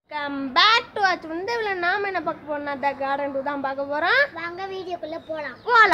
Come back to watch. இந்த வீடியோல நாம என்ன பார்க்க போறோம்னா தி கார்டன் 2 தான் பார்க்க போறோம். வாங்க வீடியோக்குள்ள போலாம்.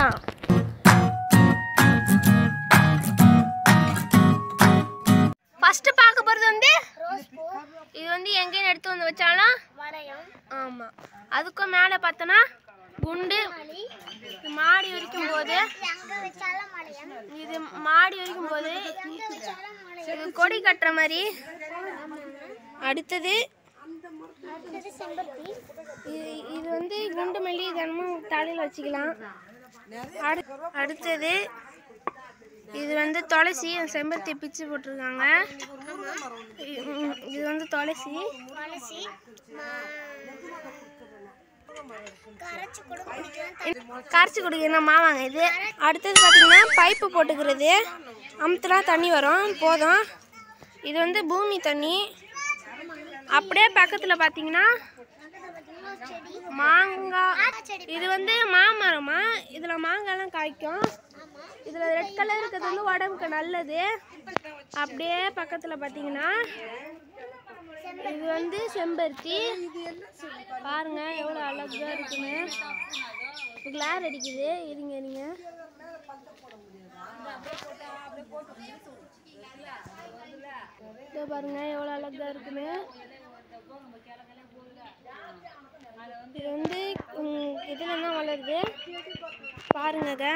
ஃபர்ஸ்ட் பார்க்க போறது வந்து ரோஸ் பூ. இது வந்து எங்கேயும் எடுத்து வந்து வச்சாலும் வளையம். ஆமா. அதுக்கு மேலே பார்த்தனா குண்டு மாடி வரைக்கும் போது எங்க வச்சாலும் வளையம். இது மாடி வரைக்கும் போது எங்க வச்சாலும் வளையம். இது கொடி கட்டுற மாதிரி. அடுத்தது செம்பருத்தி. இது வந்து குண்டு மல்லி தினமும் தலையில் வச்சுக்கலாம். அடுத்தது இது வந்து துளசி, செம்பருத்தி பிச்சு போட்டிருக்காங்க. இது வந்து துளசி கரைச்சி குடிக்கணும் மாவாங்க இது. அடுத்தது பார்த்தீங்கன்னா பைப்பு போட்டுக்கிறது, அமுத்துலாம் தண்ணி வரும் போதும். இது வந்து பூமி தண்ணி. அப்படியே பக்கத்தில் பார்த்தீங்கன்னா மாங்காய். இது வந்து மாமரமா, இதில் மாங்காய்லாம் காய்க்கும். இதில் ரெட் கலர் இருக்கிறது வந்து உடம்புக்கு நல்லது. அப்படியே பக்கத்தில் பார்த்தீங்கன்னா இது வந்து செம்பருத்தி. பாருங்க எவ்வளோ அழகா இருக்குன்னு. கிளார் அடிக்குது. இருங்க பாருங்க எவ்வளோ அழகா இருக்குன்னு. இது வந்து இதுல தான் வளருது பாருங்க.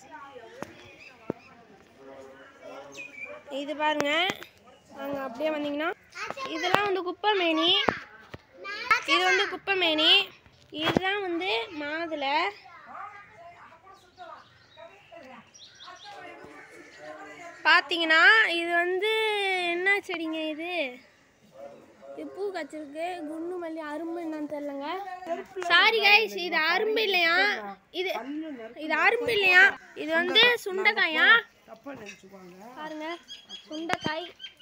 இது பாருங்க, அங்கே அப்படியே வந்தீங்கன்னா இதெல்லாம் வந்து குப்பைமேனி. இது வந்து குப்பைமேனி. இதுதான் வந்து மாதுளை. பார்த்தீங்கன்னா இது வந்து என்ன செடிங்க இது பூ காய்ச்சிருக்கு. குண்டு மல்லி அரும்பு என்னன்னு தெரியலங்க. சாரி கைஸ், இது அரும்பு இல்லையா, இது அரும்பு இல்லையா, இது வந்து சுண்டைக்காயா. பாருங்க சுண்டைக்காய்.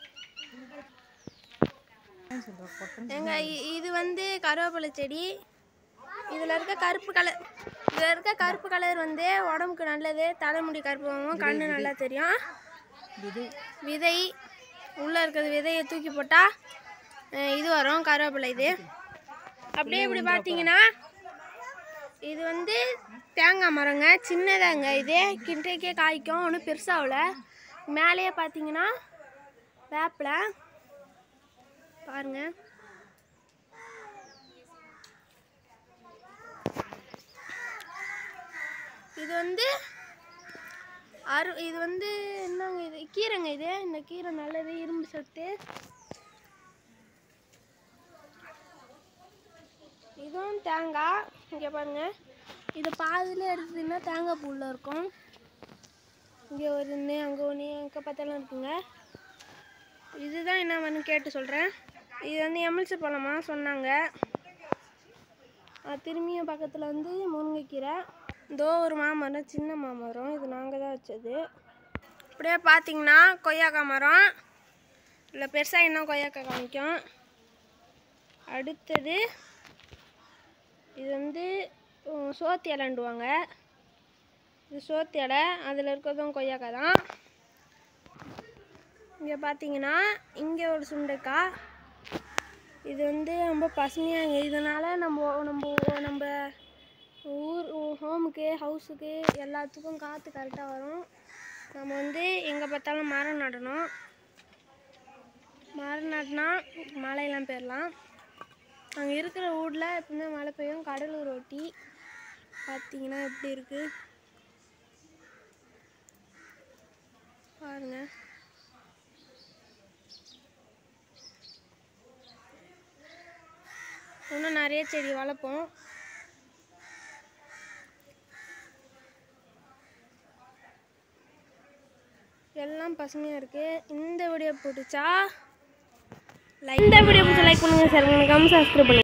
எங்க இது வந்து கருவேப்பிலை செடி. இதில் இருக்க கருப்பு கலர் வந்து உடம்புக்கு நல்லது. தலைமுடி கருப்பாகவும் கண்ணு நல்லா தெரியும். விதை உள்ளே இருக்கிறது விதையை தூக்கி போட்டால் இது வரும் கருவேப்பிலை. இது அப்படியே இப்படி பார்த்தீங்கன்னா இது வந்து தேங்காய் மரங்க, சின்னதாங்க. இது கிண்டைக்கே காய்க்கும், ஒன்றும் பெருசாகல. மேலேயே பார்த்தீங்கன்னா வேப்பிலை பாருங்க. இது வந்து இது வந்து என்னங்க, இது கீரைங்க. இது இந்த கீரை நல்லது, இரும்பு சத்து. இதுவும் தேங்காய். இங்கே பாருங்க, இது பாதியில் எடுத்ததுன்னா தேங்காய் பூவில் இருக்கும். இங்கே ஒரு ஒன்று, அங்கே ஒன்று, அங்கே பார்த்தாலும் இருக்குங்க. இதுதான் என்ன வேணும்னு கேட்டு சொல்கிறேன். இது வந்து எம்எல்சி பழமா சொன்னாங்க. திரும்பியும் பக்கத்தில் வந்து முருங்கைக்கீரை. இதோ ஒரு மாமரம், சின்ன மாமரம். இது நாங்கள் தான் வச்சது. அப்படியே பார்த்தீங்கன்னா கொய்யாக்காய் மரம். இல்லை பெருசாக இன்னும் கொய்யாக்காய் காமிக்கும். அடுத்தது இது வந்து சோத்து இலைண்டுவாங்க. இது சோத்து இலை, அதில் இருக்கிறதும் கொய்யாக்காய் தான். இங்கே பார்த்தீங்கன்னா இங்கே ஒரு சுண்டைக்காய். இது வந்து ரொம்ப பசுமையாக, இதனால் நம்ம ஊர் ஹோமுக்கு, ஹவுஸுக்கு எல்லாத்துக்கும் காற்று கரெக்டாக வரும். நம்ம வந்து எங்கே பார்த்தாலும் மரம் நடணும். மரம் நட்டினா மழையெல்லாம் பெறலாம். அங்கே இருக்கிற ஊரில் எப்பவுமே மழை பெய்யும். கடலூர் ஒட்டி பார்த்தீங்கன்னா எப்படி இருக்கு பாருங்க. இன்னும் நிறைய செடி வளர்ப்போம். எல்லாம் பசுமையாக இருக்குது. இந்த வீடியோ பிடிச்சா லைக் பண்ணுங்கள், ஷேர் பண்ணுங்கள், சப்ஸ்கிரைப் பண்ணுங்கள்.